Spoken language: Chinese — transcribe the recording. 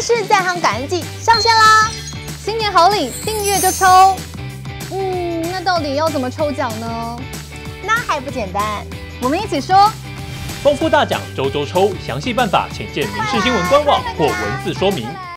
市在行感恩季上线啦！新年好礼，订阅就抽。那到底要怎么抽奖呢？ 那还不简单， 我们一起说。 丰富大奖周周抽，详细办法请见民事新闻官网或文字说明。